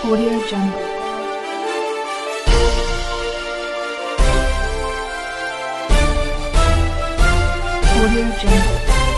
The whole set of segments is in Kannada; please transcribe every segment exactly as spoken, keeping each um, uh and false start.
Audio Jungle. Audio Jungle.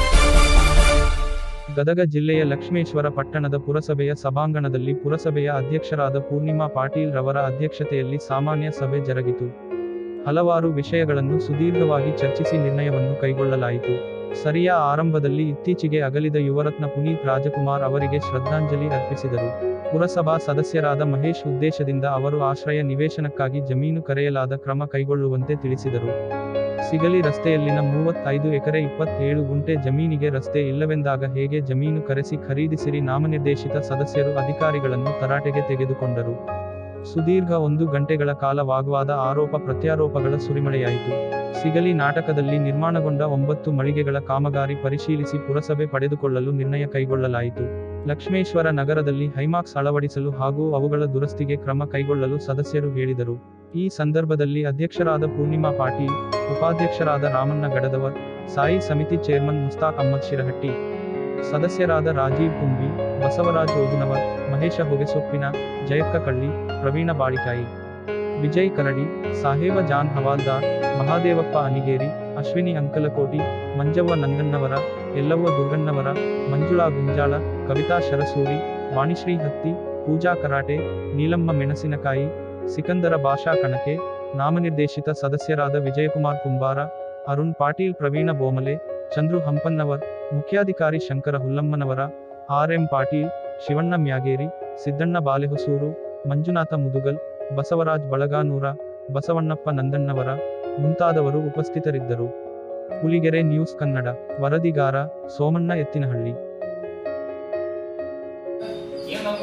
Gadag ಜಿಲ್ಲೆಯ ಲಕ್ಷ್ಮೇಶ್ವರ ಪಟ್ಟಣದ ಪುರಸಭೆಯ ಸಭಾಂಗಣದಲ್ಲಿ ಪುರಸಭೆಯ ಅಧ್ಯಕ್ಷರಾದ ಪೂರ್ಣಿಮಾ ಪಾಟೀಲ್ ರವರ ಅಧ್ಯಕ್ಷತೆಯಲ್ಲಿ ಸಾಮಾನ್ಯ ಸಭೆ ಜರುಗಿತು. ಹಲವಾರು ವಿಷಯಗಳನ್ನು ಸುದೀರ್ಘವಾಗಿ ಚರ್ಚಿಸಿ ನಿರ್ಣಯವನ್ನು ಕೈಗೊಳ್ಳಲಾಯಿತು. ಸರಿಯ ಆರಂಭದಲ್ಲಿ ಇತ್ತೀಚೆಗೆ ಅಗಲಿದ ಯುವರತ್ನ ಪುನೀತ್ ರಾಜಕುಮಾರ್ ಅವರಿಗೆ ಶ್ರದ್ಧಾಂಜಲಿ ಅರ್ಪಿಸಿದರು. ಪುರಸಭಾ ಸದಸ್ಯರಾದ ಮಹೇಶ್ ಉದ್ದೇಶದಿಂದ ಅವರು ಆಶ್ರಯ ನಿವೇಶನಕ್ಕಾಗಿ ಜಮೀನು ಕರೆಯಲಾದ ಕ್ರಮ ಕೈಗೊಳ್ಳುವಂತೆ ತಿಳಿಸಿದರು. ಸಿಗಲಿ ರಸ್ತೆಯಲ್ಲಿನ ಮೂವತ್ತೈದು ಎಕರೆ ಇಪ್ಪತ್ತೇಳು ಗುಂಟೆ ಜಮೀನಿಗೆ ರಸ್ತೆ ಇಲ್ಲವೆಂದಾಗ ಹೇಗೆ ಜಮೀನು ಕರೆಸಿ ಖರೀದಿಸಿರಿ ನಾಮನಿರ್ದೇಶಿತ ಸದಸ್ಯರು ಅಧಿಕಾರಿಗಳನ್ನು ತರಾಟೆಗೆ ತೆಗೆದುಕೊಂಡರು. ಸುದೀರ್ಘ ಒಂದು ಗಂಟೆಗಳ ಕಾಲ ವಾಗ್ವಾದ ಆರೋಪ ಪ್ರತ್ಯಾರೋಪಗಳ ಸುರಿಮಳೆಯಾಯಿತು. ಸಿಗಲಿ ನಾಟಕದಲ್ಲಿ ನಿರ್ಮಾಣಗೊಂಡ ಒಂಬತ್ತು ಮಳಿಗೆಗಳ ಕಾಮಗಾರಿ ಪರಿಶೀಲಿಸಿ ಪುರಸಭೆ ಪಡೆದುಕೊಳ್ಳಲು ನಿರ್ಣಯ ಕೈಗೊಳ್ಳಲಾಯಿತು. ಲಕ್ಷ್ಮೇಶ್ವರ ನಗರದಲ್ಲಿ ಹೈಮಾಕ್ಸ್ ಅಳವಡಿಸಲು ಹಾಗೂ ಅವುಗಳ ದುರಸ್ತಿಗೆ ಕ್ರಮ ಕೈಗೊಳ್ಳಲು ಸದಸ್ಯರು ಹೇಳಿದರು. ಈ ಸಂದರ್ಭದಲ್ಲಿ ಅಧ್ಯಕ್ಷರಾದ ಪೂರ್ಣಿಮಾ ಪಾಟೀಲ್, ಉಪಾಧ್ಯಕ್ಷರಾದ ರಾಮಣ್ಣ ಗಡದವರ್, ಸಾಯಿ ಸಮಿತಿ ಚೇರ್ಮನ್ ಮುಸ್ತಾಕ್ ಅಹ್ಮದ್ ಶಿರಹಟ್ಟಿ, ಸದಸ್ಯರಾದ ರಾಜೀವ್ ಕುಂಬಿ, ಬಸವರಾಜ್ ಓದುನವರ್, ಮಹೇಶ ಹೊಗೆಸೊಪ್ಪಿನ, ಜಯಕ್ಕ ಕಳ್ಳಿ, ಪ್ರವೀಣ ಬಾಳಿಕಾಯಿ, ವಿಜಯ್ ಕರಡಿ, ಸಾಹೇಬ ಜಾನ್ ಹವಾಲ್ದಾರ್, ಮಹಾದೇವಪ್ಪ ಅನಿಗೇರಿ, ಅಶ್ವಿನಿ ಅಂಕಲಕೋಟಿ, ಮಂಜವ್ವ ನಂದಣ್ಣವರ, ಎಲ್ಲವ್ವ ದುರ್ಗಣ್ಣವರ, ಮಂಜುಳಾ ಗುಂಜಾಳ, ಕವಿತಾ ಶರಸೂರಿ, ವಾಣಿಶ್ರೀ ಹತ್ತಿ, ಪೂಜಾ ಕರಾಟೆ, ನೀಲಮ್ಮ ಮೆಣಸಿನಕಾಯಿ, ಸಿಕಂದರ ಭಾಷಾ ಕಣಕೆ, ನಾಮನಿರ್ದೇಶಿತ ಸದಸ್ಯರಾದ ವಿಜಯಕುಮಾರ್ ಕುಂಬಾರ, ಅರುಣ್ ಪಾಟೀಲ್, ಪ್ರವೀಣ ಬೋಮಲೆ, ಚಂದ್ರು ಹಂಪನ್ನವರ್, ಮುಖ್ಯಾಧಿಕಾರಿ ಶಂಕರ ಹುಲ್ಲಮ್ಮನವರ, ಆರ್ ಎಂ ಪಾಟೀಲ್, ಶಿವಣ್ಣ ಮ್ಯಾಗೇರಿ, ಸಿದ್ದಣ್ಣ ಬಾಲೆಹೊಸೂರು, ಮಂಜುನಾಥ ಮುದುಗಲ್, ಬಸವರಾಜ್ ಬಳಗಾನೂರ, ಬಸವಣ್ಣಪ್ಪ ನಂದಣ್ಣವರ ಮುಂತಾದವರು ಉಪಸ್ಥಿತರಿದ್ದರು. ಹುಲಿಗೆರೆ ನ್ಯೂಸ್ ಕನ್ನಡ. ವರದಿಗಾರ ಸೋಮಣ್ಣ ಎತ್ತಿನಹಳ್ಳಿ.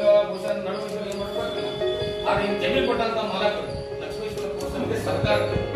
ಜಮೀನು ಕೊಟ್ಟಂತ ಮಾಲಕರು ಲಕ್ಷ್ಮೇಶ್ವರ ಪುರಸಭೆಗೆ ಸರ್ಕಾರ